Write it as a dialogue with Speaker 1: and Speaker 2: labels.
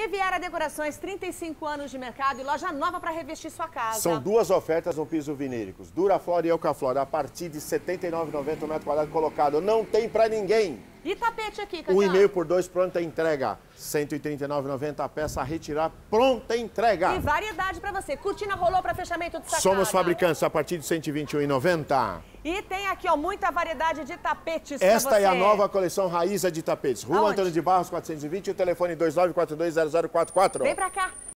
Speaker 1: Riviera Decorações, 35 anos de mercado e loja nova para revestir sua casa.
Speaker 2: São duas ofertas no piso vinílicos, Duraflor e Eucaflor, a partir de R$ 79,90 o metro quadrado colocado. Não tem pra ninguém.
Speaker 1: E tapete aqui, Caetano?
Speaker 2: 1,5 por 2, pronta entrega. R$ 139,90 a peça a retirar, pronta entrega.
Speaker 1: E variedade pra você. Cortina rolou para fechamento de sacada.
Speaker 2: Somos fabricantes a partir de R$ 121,90.
Speaker 1: E tem aqui, ó, muita variedade de tapetes pra você.
Speaker 2: Esta é a nova coleção Raíza de Tapetes. Rua
Speaker 1: Aonde?
Speaker 2: Antônio de Barros, 420, o telefone 29420044.
Speaker 1: Vem pra cá.